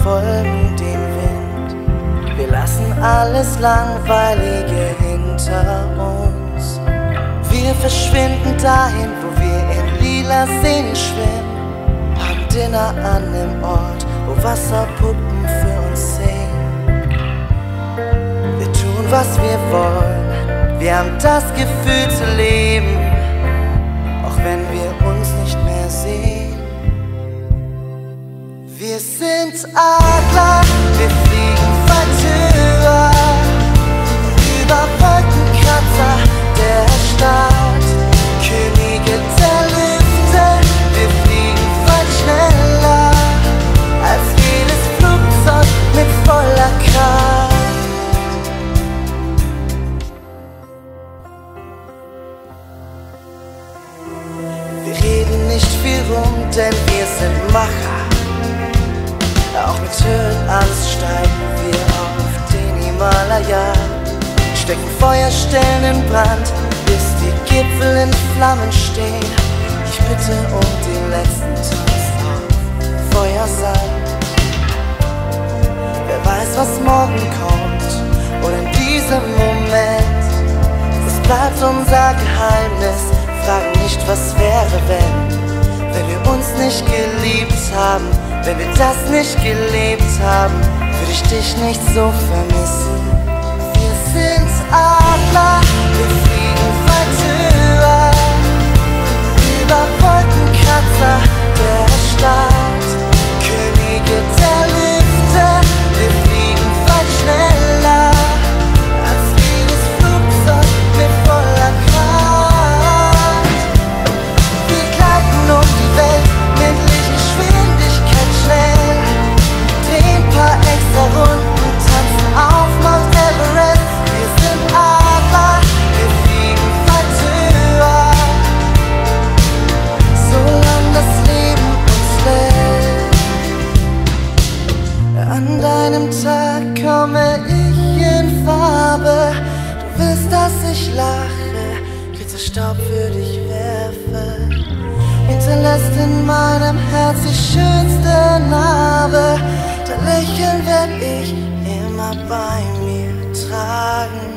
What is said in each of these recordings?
folgen dem Wind. Wir lassen alles Langweilige hinter uns. Wir verschwinden dahin, wo wir in lila Seen schwimmen. Haben Dinner an dem Ort, wo Wasserpuppen für uns singen. Wir tun, was wir wollen, wir haben das Gefühl zu leben, auch wenn wir uns nicht mehr sehen. Wir sind Adler, wir fliegen weit höher, über Wolkenkratzer der Stadt, Könige der Lüfte, wir fliegen weit schneller als jedes Flugzeug mit voller Kraft. Wir reden nicht viel rum, denn wir sind Macher. Auch mit Höhenangst steigen wir auf den Himalaya, stecken Feuerstellen in Brand, bis die Gipfel in Flammen stehen. Ich bitte um den letzten Toast auf Feuersand. Wer weiß, was morgen kommt, und in diesem Moment, es bleibt unser Geheimnis. Fragen nicht, was wäre, wenn wir uns nicht geliebt haben. Wenn wir das nicht gelebt haben, würde ich dich nicht so vermissen. Wir sind Adler, wir fliegen weit höher, über Wolkenkratzer der Stadt, Könige der Lüfte, wir fliegen weit schneller als jedes Flugzeug mit voller Kraft. Wir gleiten um die Welt mit Lichtgeschwindigkeit schnell, drehen paar extra Runden, tanzen auf Mount Everest. Wir sind Adler, wir fliegen weit höher, solange das Leben uns lässt. An deinem Tag komme ich in Farbe, du willst, dass ich lache, Glitzerstaub für dich werfe, hinterlässt in meinem Herz die schönste Narbe. Dein Lächeln werd ich immer bei mir tragen.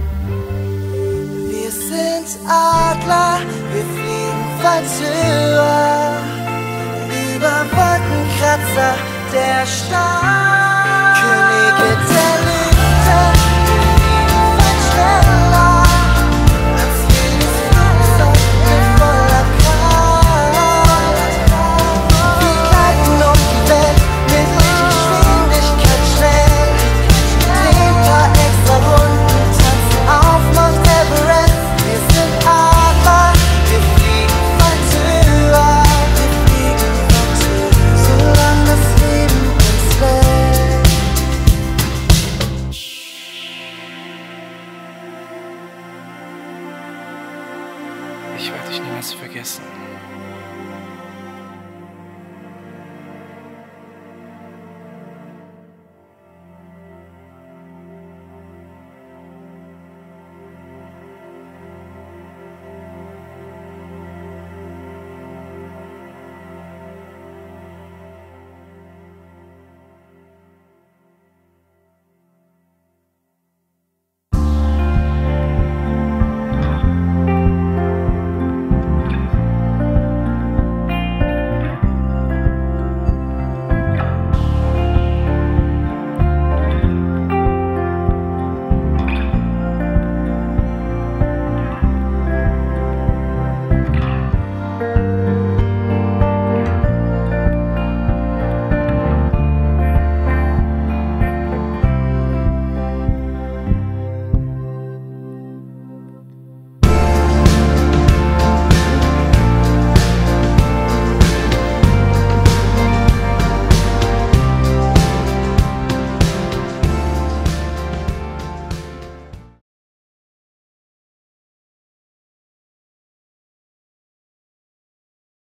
Wir sind Adler, wir fliegen weit höher, über Wolkenkratzer der Stadt, Könige der Lüfte, wir fliegen weit schneller als jedes Flugzeug mit voller Kraft. Wir gleiten um die Welt mit Lichtgeschwindigkeit schnell, drehen paar extra Runden, tanzen auf Mount Everest. Wir sind Adler, wir fliegen weit höher, wir fliegen weit höher, solange das Leben uns lässt. Ich werde dich niemals vergessen.